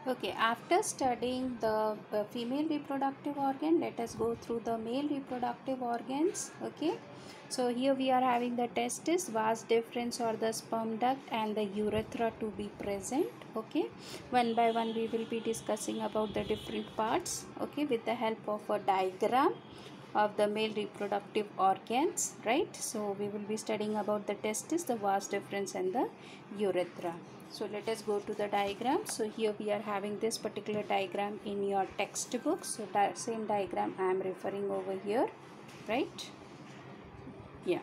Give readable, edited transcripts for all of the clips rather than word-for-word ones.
Okay, after studying the female reproductive organ, let us go through the male reproductive organs. Okay, so here we are having the testis, vas deferens or the sperm duct, and the urethra to be present. Okay, one by one we will be discussing about the different parts. Okay, with the help of a diagram of the male reproductive organs, right? So we will be studying about the testis, the vas deferens, and the urethra. So let us go to the diagram. So here we are having this particular diagram in your textbook. So same diagram I am referring over here, right? Yeah.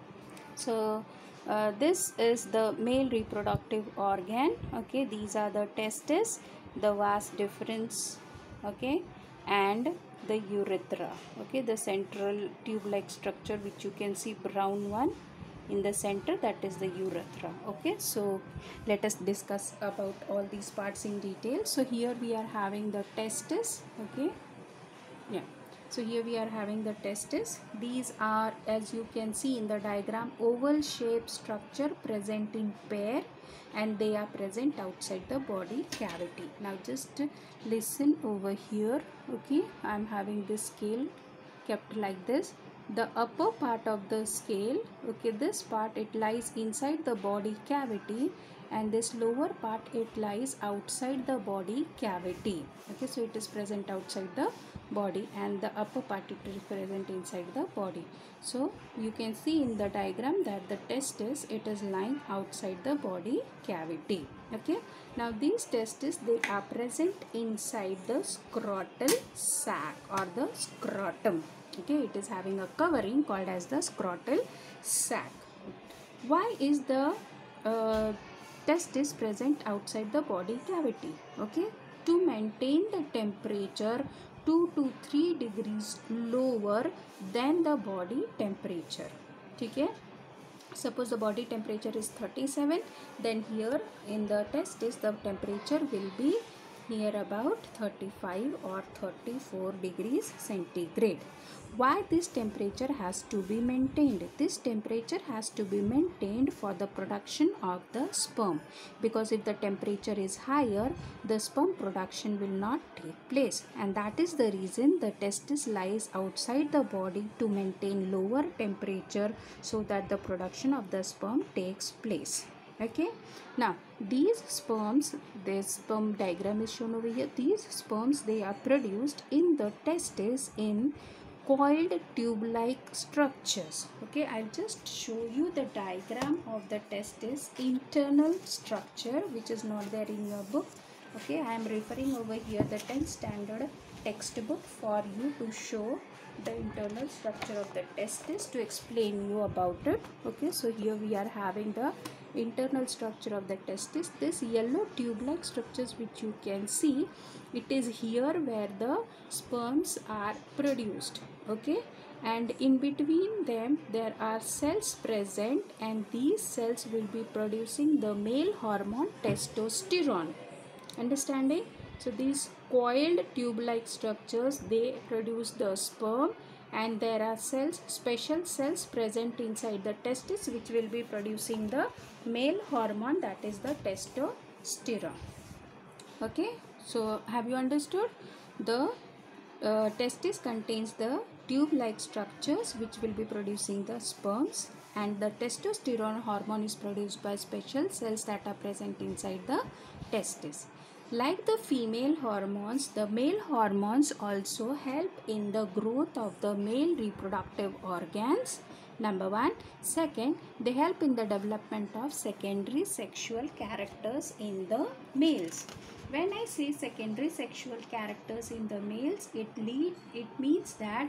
So this is the male reproductive organ. Okay, these are the testes, the vas deferens, okay, and the urethra. Okay, the central tube like structure which you can see brown one in the center, that is the urethra. Okay, so let us discuss about all these parts in detail. So here we are having the testis. Okay, yeah, so here we are having the testis. These are, as you can see in the diagram, oval shaped structure present in pair, and they are present outside the body cavity. Now just listen over here. Okay, I am having this scale kept like this. The upper part of the scale, okay, this part it lies inside the body cavity, and this lower part it lies outside the body cavity. Okay, so it is present outside the body, and the upper part it is present inside the body. So you can see in the diagram that the testis it is lying outside the body cavity. Okay, now these testes they are present inside the scrotal sac or the scrotum. Okay, it is having a covering called as the scrotal sac. Why is the testis present outside the body cavity? Okay, to maintain the temperature 2 to 3 degrees lower than the body temperature. Okay, suppose the body temperature is 37, then here in the testis the temperature will be near about 35 or 34 degrees centigrade. Why this temperature has to be maintained? This temperature has to be maintained for the production of the sperm, because if the temperature is higher, the sperm production will not take place, and that is the reason the testis lies outside the body to maintain lower temperature so that the production of the sperm takes place. Okay, now these sperms, this sperm diagram is shown over here. These sperms they are produced in the testis in coiled tube like structures. Okay, I'll just show you the diagram of the testis internal structure, which is not there in your book. Okay, I am referring over here the 10th standard textbook for you to show the internal structure of the testis, to explain you about it. Okay, so here we are having the internal structure of the testis. This yellow tube like structures which you can see, it is here where the sperms are produced. Okay, and in between them there are cells present, and these cells will be producing the male hormone testosterone. Understanding? So these coiled tube like structures they produce the sperm, and there are cells, special cells present inside the testis which will be producing the male hormone, that is the testosterone. Okay, so have you understood? The testis contains the tube like structures which will be producing the sperms, and the testosterone hormone is produced by special cells that are present inside the testis. Like the female hormones, the male hormones also help in the growth of the male reproductive organs. Number one. Second, they help in the development of secondary sexual characters in the males. When I say secondary sexual characters in the males, it means that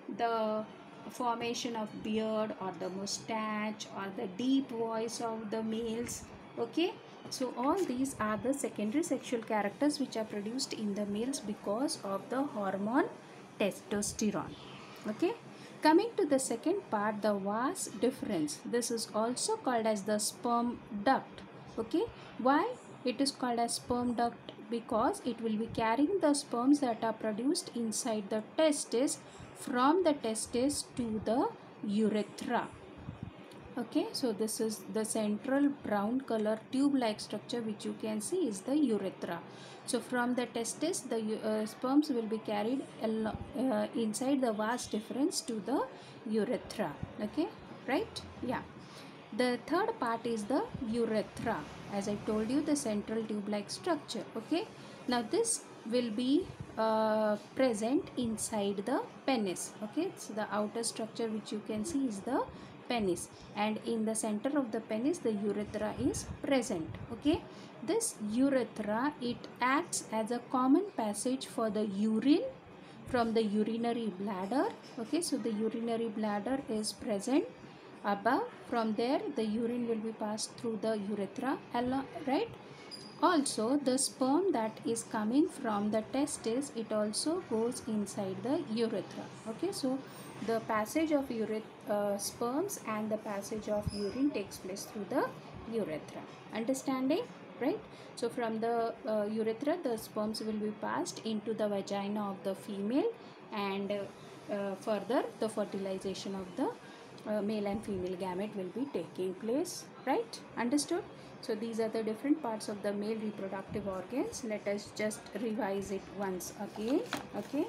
the formation of beard or the mustache or the deep voice of the males. Okay, so all these are the secondary sexual characters which are produced in the males because of the hormone testosterone. Okay, coming to the second part, the vas deferens. This is also called as the sperm duct. Okay, why it is called as sperm duct? Because it will be carrying the sperms that are produced inside the testis from the testis to the urethra. Okay, so this is the central brown color tube like structure which you can see is the urethra. So from the testis the sperms will be carried inside the vas deferens to the urethra. Okay, right? Yeah. The third part is the urethra. As I told you, the central tube like structure. Okay, now this will be present inside the penis. Okay, so the outer structure which you can see is the penis, and in the center of the penis the urethra is present. Okay, this urethra, it acts as a common passage for the urine from the urinary bladder. Okay, so the urinary bladder is present above. From there the urine will be passed through the urethra, right? Also the sperm that is coming from the testis, it also goes inside the urethra. Okay, so the passage of sperms and the passage of urine takes place through the urethra. Understanding? Right? So from the urethra the sperms will be passed into the vagina of the female, and further the fertilization of the male and female gamete will be taking place. Right? Understood? So these are the different parts of the male reproductive organs. Let us just revise it once again. Okay,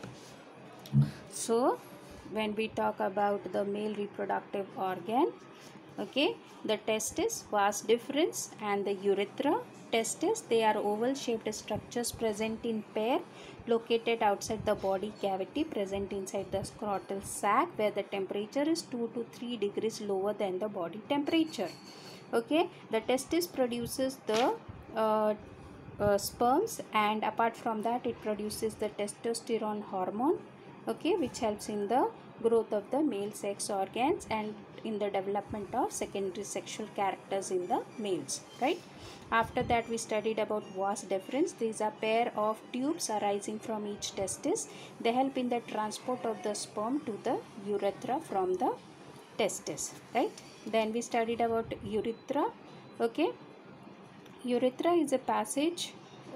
so when we talk about the male reproductive organ, okay, the testis, vas deferens, and the urethra. Testis, they are oval shaped structures present in pair, located outside the body cavity, present inside the scrotal sac, where the temperature is 2 to 3 degrees lower than the body temperature. Okay, the testis produces the sperms, and apart from that it produces the testosterone hormone, okay, which helps in the growth of the male sex organs and in the development of secondary sexual characters in the males. Right? After that we studied about vas deferens. These are pair of tubes arising from each testis. They help in the transport of the sperm to the urethra from the testis. Right? Then we studied about urethra. Okay, urethra is a passage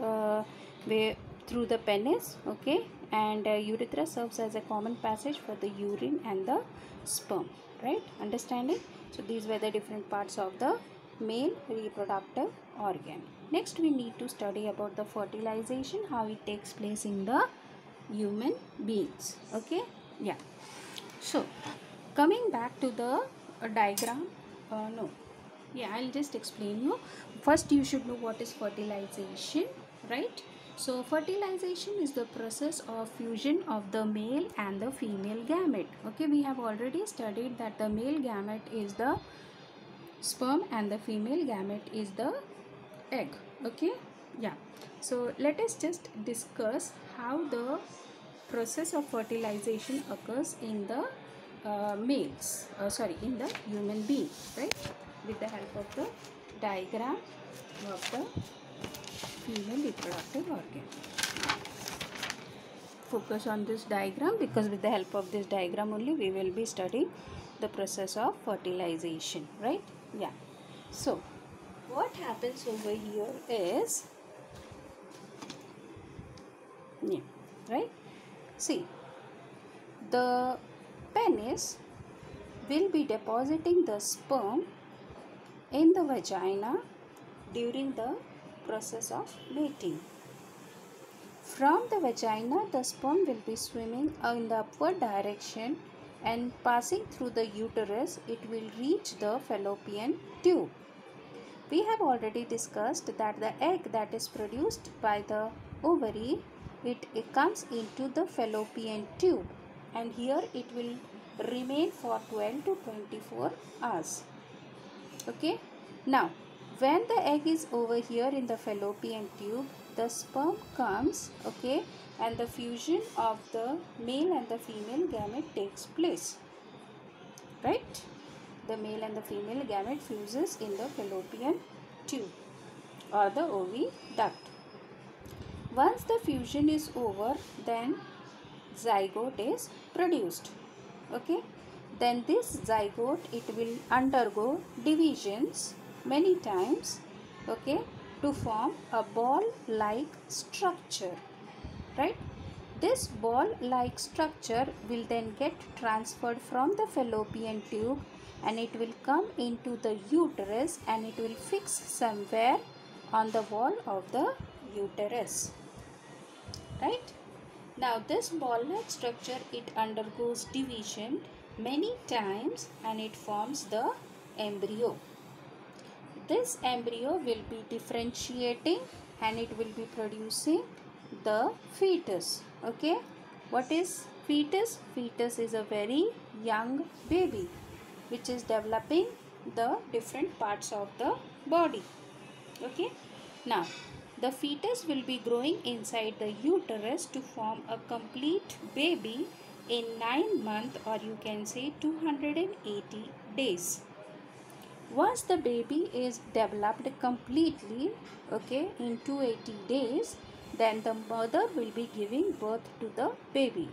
way through the penis. Okay, and urethra serves as a common passage for the urine and the sperm. Right? Understanding? So these were the different parts of the male reproductive organ. Next we need to study about the fertilization, how it takes place in the human beings. Okay, yeah. So coming back to the diagram, no, yeah, I'll just explain you. First you should know what is fertilization, right? So fertilization is the process of fusion of the male and the female gamete. Okay, we have already studied that the male gamete is the sperm and the female gamete is the egg. Okay, yeah. So let us just discuss how the process of fertilization occurs in the in the human being, right? With the help of the diagram of the female reproductive organ. Focus on this diagram, because with the help of this diagram only we will be studying the process of fertilization, right? Yeah. So what happens over here is, yeah, right? See, the penis will be depositing the sperm in the vagina during the process of mating. From the vagina, the sperm will be swimming in the upward direction, and passing through the uterus, it will reach the fallopian tube. We have already discussed that the egg that is produced by the ovary, it comes into the fallopian tube, and here it will remain for 12 to 24 hours. Okay, now when the egg is over here in the fallopian tube, the sperm comes, okay, and the fusion of the male and the female gamete takes place. Right? The male and the female gamete fuses in the fallopian tube or the oviduct. Once the fusion is over, then zygote is produced. Okay, then this zygote, it will undergo divisions many times, okay, to form a ball like structure. Right? This ball like structure will then get transferred from the fallopian tube and it will come into the uterus and it will fix somewhere on the wall of the uterus, right? Now this ball-like structure, it undergoes division many times and it forms the embryo. This embryo will be differentiating and it will be producing the fetus. Okay, what is fetus? Fetus is a very young baby which is developing the different parts of the body. Okay, now the fetus will be growing inside the uterus to form a complete baby in 9 months, or you can say 280 days. Once the baby is developed completely, okay, in 280 days, then the mother will be giving birth to the baby.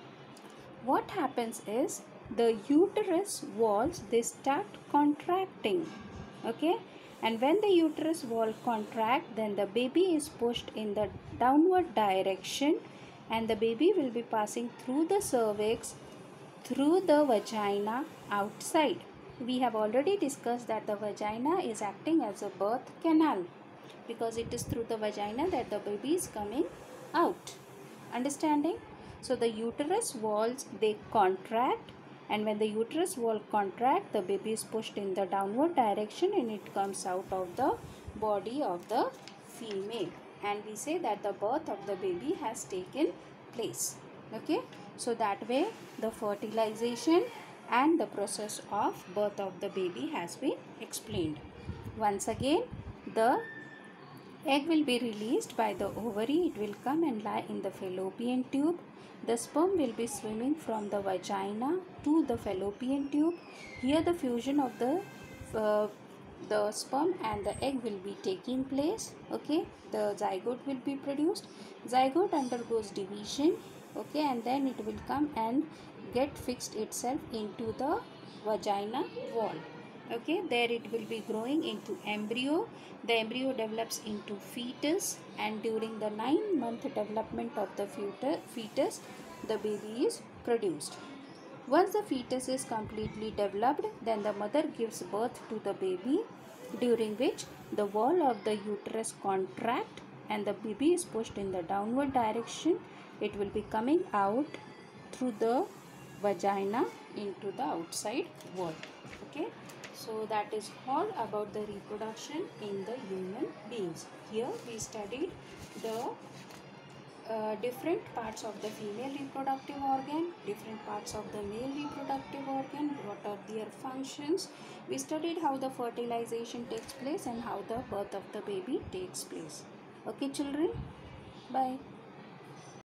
What happens is the uterus walls, they start contracting, okay, and when the uterus wall contract, then the baby is pushed in the downward direction and the baby will be passing through the cervix, through the vagina outside. We have already discussed that the vagina is acting as a birth canal because it is through the vagina that the baby is coming out. Understanding? So the uterus walls, they contract, and when the uterus wall contract, the baby is pushed in the downward direction and it comes out of the body of the female, and we say that the birth of the baby has taken place. Okay, so that way the fertilization and the process of birth of the baby has been explained. Once again, the egg will be released by the ovary. It will come and lie in the fallopian tube. The sperm will be swimming from the vagina to the fallopian tube. Here the fusion of the sperm and the egg will be taking place. Okay, the zygote will be produced. Zygote undergoes division. Okay, and then it will come and get fixed itself into the vagina wall. Okay, there it will be growing into embryo. The embryo develops into fetus, and during the 9-month development of the fetus, the baby is produced. Once the fetus is completely developed, then the mother gives birth to the baby, during which the wall of the uterus contract and the baby is pushed in the downward direction. It will be coming out through the vagina into the outside wall. Okay, so that is all about the reproduction in the human beings. Here we studied the different parts of the female reproductive organ, different parts of the male reproductive organ, what are their functions. We studied how the fertilization takes place and how the birth of the baby takes place. Okay children, bye.